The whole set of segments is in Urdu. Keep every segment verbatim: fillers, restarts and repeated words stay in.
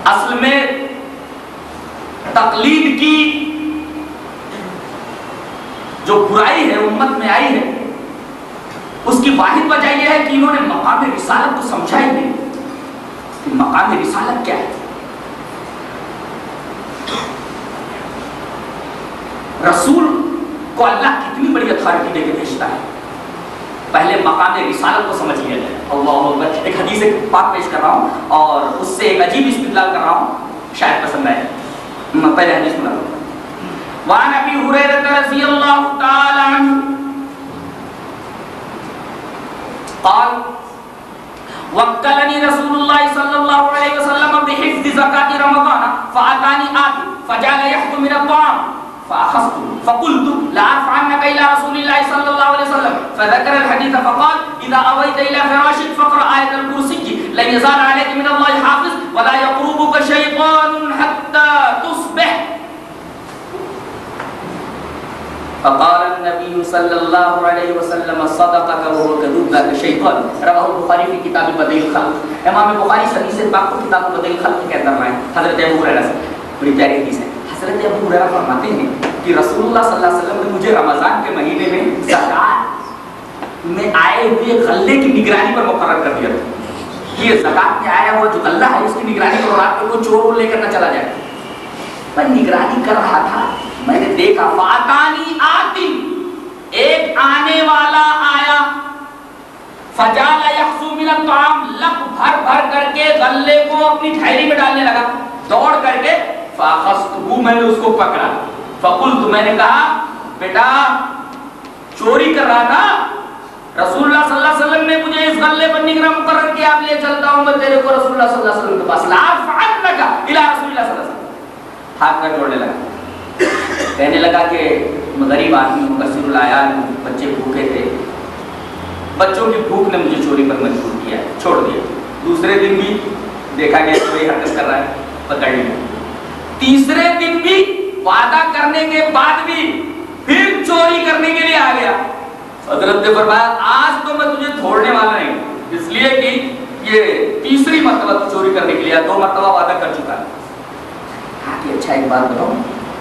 اصل میں تقلید کی جو برائی ہے امت میں آئی ہے اس کی واحد وجہ یہ ہے کہ انہوں نے مقام رسالت کو سمجھا ہی نہیں کہ مقام رسالت کیا ہے. رسول کو اللہ کتنی بڑی اتھارٹی دے کے بھیجتا ہے. پہلے مقام رسالت کو سمجھ لیا جائے. اللہ اکبر. ایک حدیث پاک پیش کر رہا ہوں اور اس سے ایک عجیب استدلال کر رہا ہوں, شاید پسند آئے. میں پہلے حدیث سنا رہا ہوں. وعن ابی ہریرہ رضی اللہ تعالی عنہ قال وکلنی رسول اللہ صلی اللہ علیہ وسلم بحفظ زکاة رمضان فاتانی آتی فجعل یحض من الطعام فأخذت فقلت لا أرفعنك إلى رسول الله صلى الله عليه وسلم فذكر الحديث فقال إذا أويت إلى فراشك فاقرأ آية الكرسي لن يزال عليك من الله حافظ ولا يقربك شيطان حتى تصبح. فقال النبي صلى الله عليه وسلم صدقك وهو كذوب ذاك شيطان. رواه البخاري في كتاب بديع الخلق. امام بخاری حدیث پاک کو کتاب بدیع الخلق کے اندر لائے. حضرت ابو ہریرہ سے بڑی پیاری حدیث ہے. حضرت ابو ہریرہ فرماتے ہیں کہ رسول اللہ صلی اللہ علیہ وسلم نے مجھے رمضان کے مہینے میں زکات میں آئے ہوئے غلے کی نگرانی پر مقرر کر دیا تھا کہ یہ زکات میں آیا ہوا جو غلہ ہے اس کی نگرانی کرو, رات کو کوئی چور لے کر نہ چلا جائے. میں نگرانی کر رہا تھا, میں نے دیکھا فاتانی آتی, ایک آنے والا آیا, فجعل یحصو من الطعام, لپ بھر بھر کر کے غلے کو اپنی تھیلی میں ڈالنے لگا دوڑ کر کے. فاخذتہ, میں نے اس کو پکڑا. فقلت, میں نے کہا بیٹا چوری کر رہا تھا, رسول اللہ صلی اللہ علیہ وسلم نے مجھے اس غلے پر نگراں مقرر کیا, اب لے چلتا ہوں میں تیرے کو رسول اللہ صلی اللہ علیہ وسلم کے پاس. لا ارفعنک الی رسول اللہ صلی اللہ علیہ وسلم. ہاتھ کر جوڑنے لگا, کہنے لگا کہ غریب آدمی ہوں, کثیر العیال ہوں, بچے بھوکے تھے, بچوں کی بھوک نے مجھے چوری پر مجبور کیا, چھوڑ دیا. دوسرے دن بھی دیکھا گیا کوئی حرکت کر رہا ہے, پکڑ لیا. تیسرے دن بھی وعدہ کرنے کے بعد بھی پھر چوری کرنے کے لیے آ گیا. حضرت نے فرمایا آج تو میں تجھے چھوڑنے والا نہیں, اس لیے کہ یہ تیسری مرتبہ تو چوری کرنے کے لیے, دو مرتبہ وعدہ کر چکا ہے. کہا کہ اچھا ایک بات بتاؤں,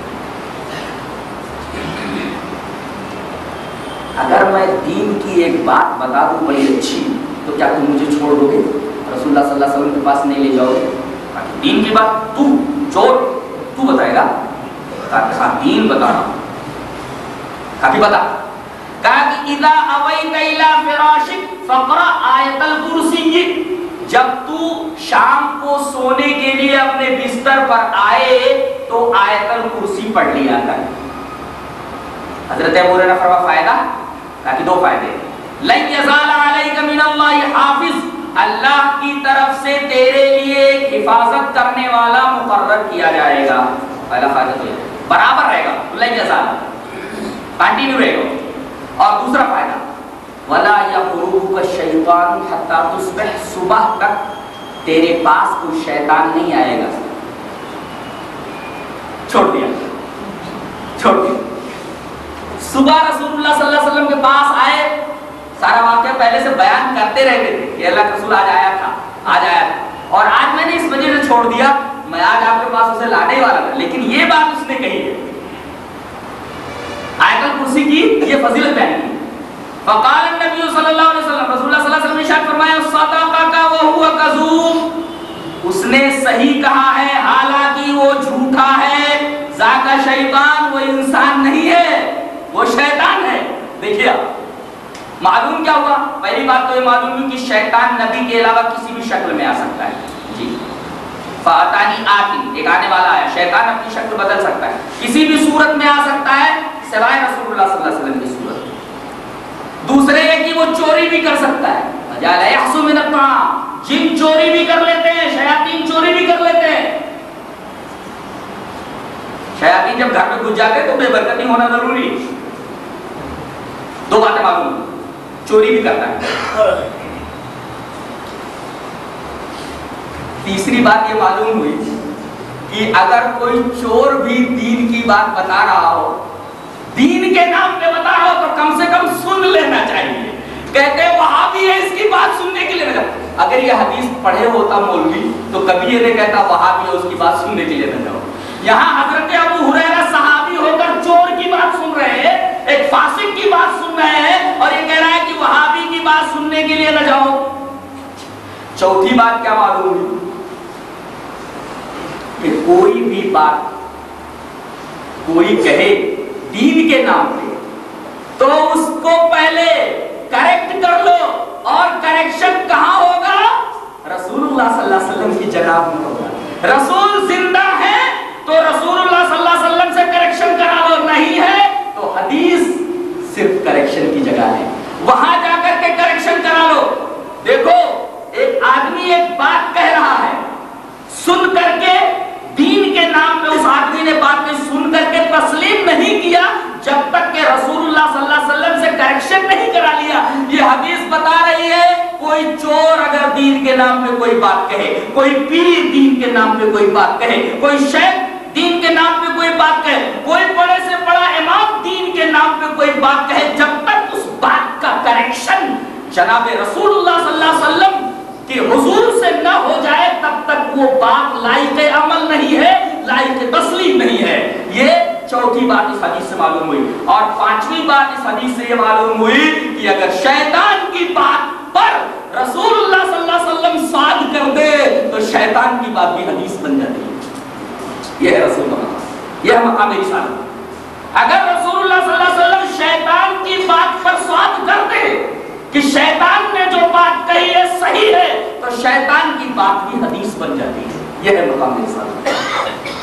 اگر میں دین کی ایک بات بتا دوں بڑی اچھی تو کیا تم مجھے چھوڑ دو گے, رسول اللہ صلی اللہ علیہ وسلم کے پاس نہیں لے جاؤ گے؟ دین کی بات تو چور تو بتائے گا. کہا دین بتا رہا ہوں. کہا کہ بتا. کہا کہ اذا اویت الی فراشک فقرأ آیت الکرسی, جب تو شام کو سونے کے لیے اپنے بستر پر آئے تو آیت الکرسی پڑھ لیا کر. حضرت ابو ہریرہ فرما فائدہ, کہا کہ دو فائدے. لن یزال علیک من اللہ حافظ, اللہ کی طرف سے تیرے لیے حفاظت کرنے والا مقرر کیا جائے گا. پہلا فائدہ تو یہ برابر رہے گا, لن یزال کنٹینیو رہے گا. اور دوسرا فائدہ ولا یقربک الشیطان حتی تصبح, صبح تک تیرے پاس کوئی شیطان نہیں آئے گا. چھوڑ دیا, چھوڑ دیا. صبح رسول اللہ صلی اللہ علیہ وسلم کے پاس آئے, سارا واقعہ پہلے سے بیان کرتے رہتے تھے کہ اللہ کے رسول آج آیا تھا, آج آیا تھا, اور آج میں نے اس وجہ سے چھوڑ دیا, میں آج آپ کے پاس اسے لانے والا تھا. لیکن یہ بات اس نے کہی ہے, آیت الکرسی کی یہ فضیلت بیان کی. فقال النبی صلی اللہ علیہ وسلم, رسول اللہ صلی اللہ علیہ وسلم نے ارشاد فرمایا صدقک وہو کذوب, اس نے صحیح کہا ہے حالانکہ وہ جھوٹا ہے. ذاک شیطان, وہ انسان نہیں ہے, وہ شیطان ہے. دیکھیے معلوم کیا ہوا, پہلی بات تو یہ معلوم ہوئی کہ شیطان نبی کے علاوہ کسی بھی شکل میں آ سکتا ہے. جی, فاتانی آتی, ایک آنے والا ہے. شیطان اپنی شکل بدل سکتا ہے, کسی بھی صورت میں آ سکتا ہے سوائے رسول اللہ صلی اللہ علیہ وسلم کی صورت. دوسرے یہ کہ وہ چوری بھی کر سکتا ہے. جعل یحصو من الطعام, جن چوری بھی کر لیتے ہیں, شیاطین چوری بھی کر لیتے ہیں. شیاطین جب گھر میں گھس جاتے ہیں تو بے برکتی ہونا ضروری. دو باتیں معلوم, چوری بھی کرتا ہے. تیسری بات یہ معلوم ہوئی کہ اگر کوئی چور بھی دین کی بات بتا رہا ہو, دین کے نام پہ بتا رہا ہو, تو کم سے کم سن لینا چاہیے. کہتے ہیں وہاں بھی ہے اس کی بات سننے کے لیے. اگر یہ حدیث پڑھے ہوتا مولوی تو کبھی یہ نہیں کہتا وہابی ہے اس کی بات سننے کے لیے نہ جاؤ. یہاں حضرت ابو ہریرہ صحابی ہو کر چور کی بات سن رہے ہیں, ایک فاسق کی بات سن رہے ہیں, اور یہ کہہ رہا ہے کہ وہابی کی بات سننے کے لیے نہ جاؤ. چوتھی بات کیا معلوم ہوئی کہ کوئی بھی بات کوئی کہے دین کے نام پہ تو اس کو پہلے کریکٹ کر لو, اور کریکشن کہاں ہوگا؟ رسول اللہ صلی اللہ علیہ وسلم کی جناب میں ہوگا. رسول زندہ ہے تو رسول اللہ صلی اللہ علیہ وسلم سے کریکشن کرا لو, نہیں ہے تو حدیث صرف کریکشن کی جگہ ہے, وہاں جا کر کے کریکشن کرا لو. دیکھو ایک آدمی ایک بات کہہ رہا ہے, سن کر کے دین کے نام پہ اس آدمی نے بات میں سن کر کے تسلیم نہیں کیا جب تک کہ رسول اللہ صلی اللہ علیہ وسلم سے کریکشن نہیں کرا لیا. یہ حدیث بتا رہی ہے کوئی چور اگر دین کے نام پہ کوئی بات کہے, کوئی پیر دین کے نام پہ کوئی بات کہے, کوئی شیخ دین کے نام پہ کوئی بات کہے, کوئی بڑے سے بڑا امام دین کے نام پہ کوئی بات کہے, جب تک اس بات کا کریکشن جناب رسول اللہ صلی اللہ علیہ وسلم کہ حضور سے نہ ہو جائے تب تک وہ بات لائق عمل نہیں ہے, لائق تسلیم نہیں ہے. یہ چوتھی بات اس حدیث سے معلوم ہوئی. اور پانچویں بات اس حدیث سے یہ معلوم ہوئی کہ اگر شیطان کی بات پر رسول اللہ صلی اللہ علیہ وسلم صاد کر دے تو شیطان کی بات بھی حدیث بن جاتی ہے. یہ ہے رسول اللہ, یہ مقام رسالت. اگر رسول اللہ صلی اللہ علیہ وسلم شیطان کی بات پر صاد کر دے کہ شیطان نے جو بات کہی ہے صحیح ہے تو شیطان کی بات بھی حدیث بن جاتی ہے. یہ ہے مقام رسالت.